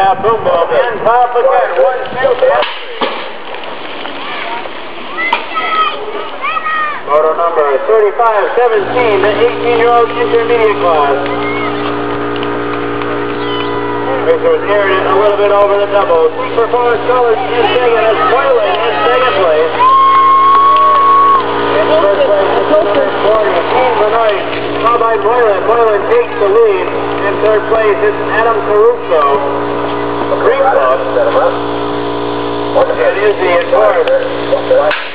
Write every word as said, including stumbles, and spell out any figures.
Now Boom Boom in top again. One, two, three. Moto number thirty-five seventeen, the eighteen-year-old intermediate class. Victor was airing it a little bit over the double. Peak Performance Colors is second as Moylan in second place. In first place is number forty, Team Benoit, followed by Moylan. Moylan takes the lead. In third place is Adam Caruso. Green Club. It is the fourth.